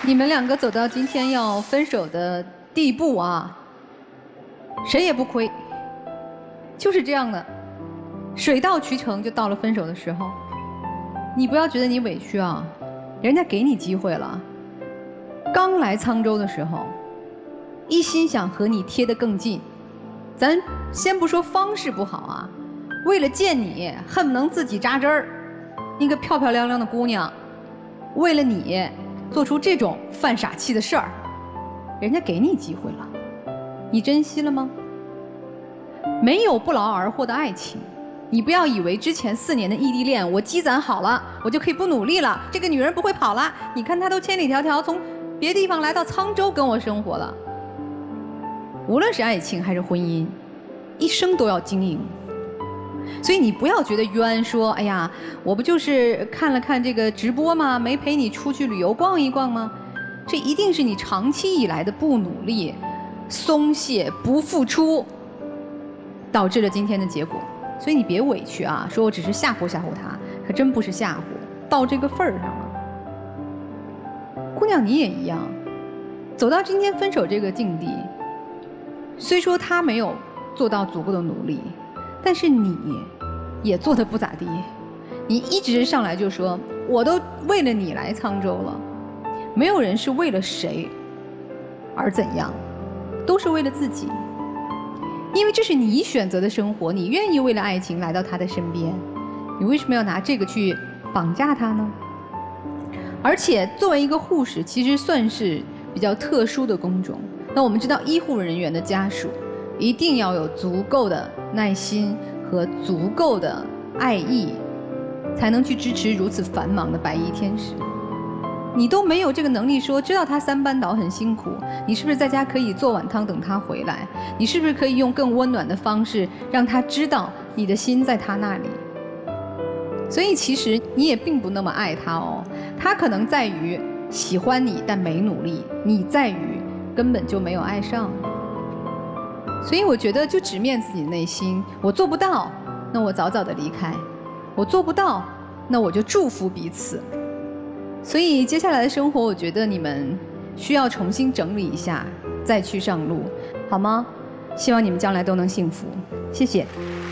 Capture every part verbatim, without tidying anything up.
你们两个走到今天要分手的地步啊，谁也不亏，就是这样的，水到渠成就到了分手的时候。你不要觉得你委屈啊，人家给你机会了。刚来沧州的时候，一心想和你贴得更近，咱先不说方式不好啊，为了见你，恨不能自己扎针儿。一个漂漂亮亮的姑娘，为了你做出这种犯傻气的事儿，人家给你机会了，你珍惜了吗？没有不劳而获的爱情，你不要以为之前四年的异地恋我积攒好了，我就可以不努力了，这个女人不会跑了。你看她都千里迢迢从别地方来到沧州跟我生活了。无论是爱情还是婚姻，一生都要经营。所以你不要觉得冤，说哎呀，我不就是看了看这个直播吗？没陪你出去旅游逛一逛吗？这一定是你长期以来的不努力、松懈、不付出，导致了今天的结果。所以你别委屈啊，说我只是吓唬吓唬他，可真不是吓唬，到这个份儿上了。姑娘你也一样，走到今天分手这个境地，虽说他没有做到足够的努力，但是你也做得不咋地。你一直上来就说我都为了你来沧州了，没有人是为了谁而怎样，都是为了自己。因为这是你选择的生活，你愿意为了爱情来到他的身边，你为什么要拿这个去绑架他呢？而且作为一个护士，其实算是比较特殊的工种。那我们知道医护人员的家属一定要有足够的耐心和足够的爱意，才能去支持如此繁忙的白衣天使。你都没有这个能力说，知道他三班倒很辛苦，你是不是在家可以做碗汤等他回来？你是不是可以用更温暖的方式让他知道你的心在他那里？所以其实你也并不那么爱他哦，他可能在于喜欢你但没努力，你在于根本就没有爱上。所以我觉得就直面自己的内心，我做不到，那我早早的离开；我做不到，那我就祝福彼此。所以接下来的生活，我觉得你们需要重新整理一下，再去上路，好吗？希望你们将来都能幸福，谢谢。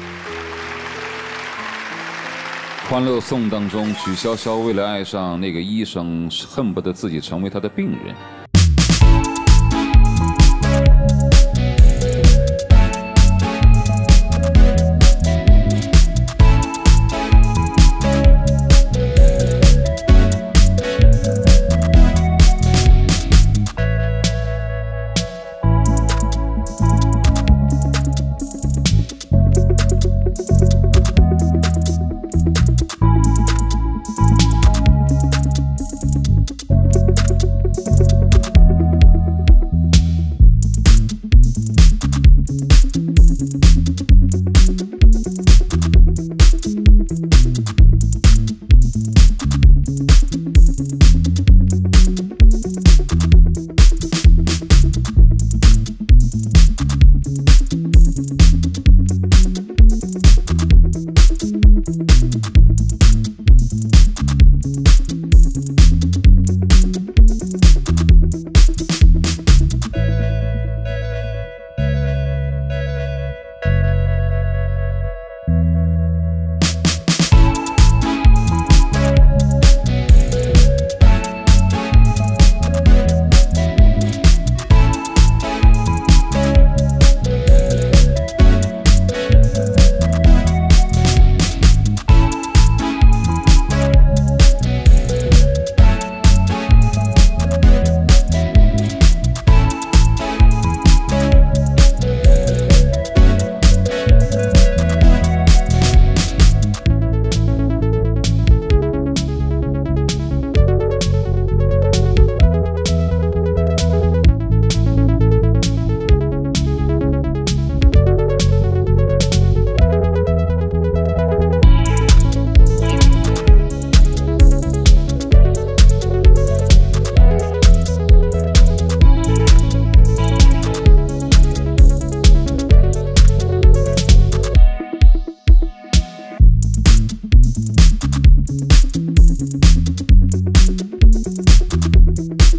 《欢乐颂》当中，曲筱绡为了爱上那个医生，恨不得自己成为他的病人。 Thank you.